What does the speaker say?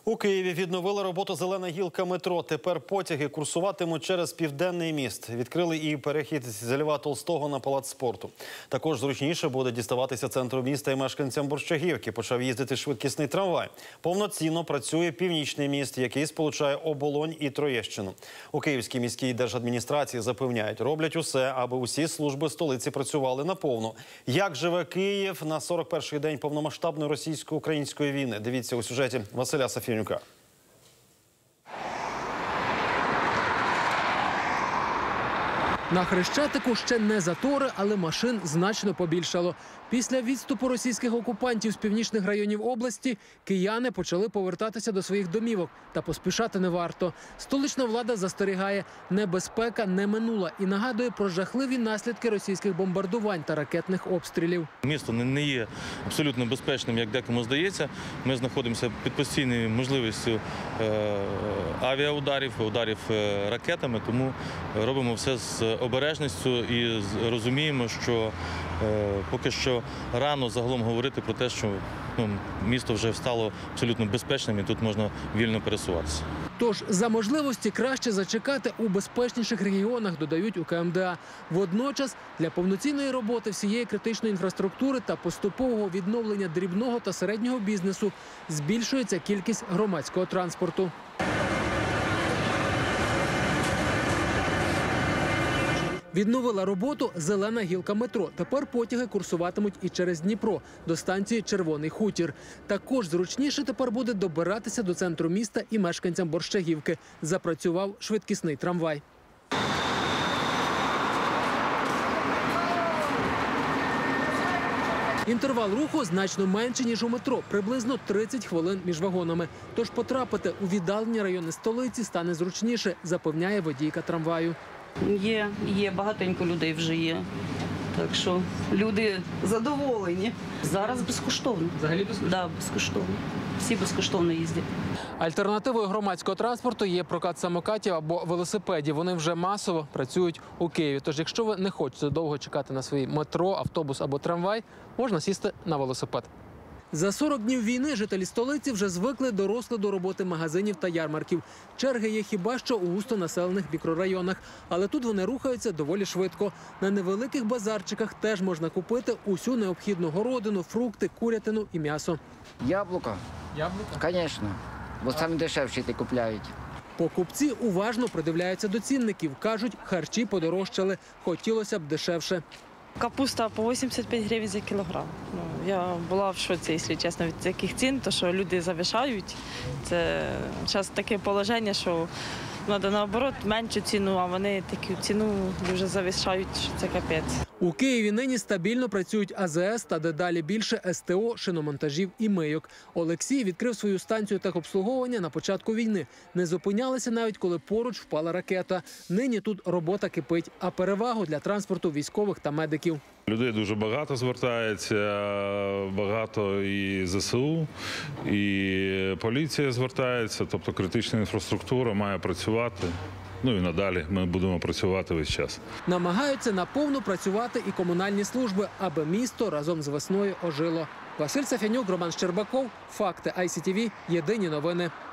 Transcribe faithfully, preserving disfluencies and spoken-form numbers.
У Києві відновили роботу «Зелена гілка» метро. Тепер потяги курсуватимуть через Південний міст. Відкрили і перехід з Льва Толстого на Палац спорту. Також зручніше буде діставатися центру міста і мешканцям Борщагівки. Почав їздити швидкісний трамвай. Повноцінно працює Північний міст, який сполучає Оболонь і Троєщину. У Київській міській держадміністрації запевняють, роблять усе, аби усі служби столиці працювали наповну. Як живе Київ на сорок перший день повномасштабної російсько-української війни? Дивіться у сюжеті Василя Сафінюка. На Хрещатику ще не затори, але машин значно побільшало. Після відступу російських окупантів з північних районів області кияни почали повертатися до своїх домівок. Та поспішати не варто. Столична влада застерігає, небезпека не минула і нагадує про жахливі наслідки російських бомбардувань та ракетних обстрілів. Місто не є абсолютно безпечним, як декому здається. Ми знаходимося під постійною можливістю авіаударів, ударів ракетами, тому робимо все з обережністю і розуміємо, що поки що рано загалом говорити про те, що ну, місто вже стало абсолютно безпечним і тут можна вільно пересуватися. Тож за можливості краще зачекати у безпечніших регіонах, додають у Ка Ем Де А. Водночас для повноцінної роботи всієї критичної інфраструктури та поступового відновлення дрібного та середнього бізнесу збільшується кількість громадського транспорту. Відновила роботу «Зелена гілка» метро. Тепер потяги курсуватимуть і через Дніпро, до станції Червоний Хутір. Також зручніше тепер буде добиратися до центру міста і мешканцям Борщагівки. Запрацював швидкісний трамвай. Інтервал руху значно менший, ніж у метро – приблизно тридцять хвилин між вагонами. Тож потрапити у віддалені райони столиці стане зручніше, запевняє водійка трамваю. Є, є, багатенько людей вже є. Так що люди задоволені. Зараз безкоштовно. Взагалі безкоштовно? Так, да, безкоштовно. Всі безкоштовно їздять. Альтернативою громадського транспорту є прокат самокатів або велосипедів. Вони вже масово працюють у Києві. Тож, якщо ви не хочете довго чекати на свій метро, автобус або трамвай, можна сісти на велосипед. За сорок днів війни жителі столиці вже звикли до розкладу роботи магазинів та ярмарків. Черги є хіба що у густонаселених мікрорайонах. Але тут вони рухаються доволі швидко. На невеликих базарчиках теж можна купити усю необхідну городину, фрукти, курятину і м'ясо. Яблука? Яблука? Звісно. Бо самі дешевші ти купляють. Покупці уважно придивляються до цінників. Кажуть, харчі подорожчали. Хотілося б дешевше. Капуста по вісімдесят п'ять гривень за кілограм. Ну, я була в шоці, якщо чесно, від таких цін, то що люди завишають. Це зараз таке положення, що треба наоборот меншу ціну, а вони таку ціну дуже завишають, що це капець. У Києві нині стабільно працюють А Зе Ес та дедалі більше Ес Те О, шиномонтажів і мийок. Олексій відкрив свою станцію техобслуговування на початку війни. Не зупинялися навіть, коли поруч впала ракета. Нині тут робота кипить, а перевагу для транспорту військових та медиків. Людей дуже багато звертається, багато і Зе Се У, і поліція звертається, тобто критична інфраструктура має працювати. Ну і надалі ми будемо працювати весь час. Намагаються наповну працювати і комунальні служби, аби місто разом з весною ожило. Василь Сафінюк, Роман Щербаков, Факти Ай Сі Ті Ві, Єдині новини.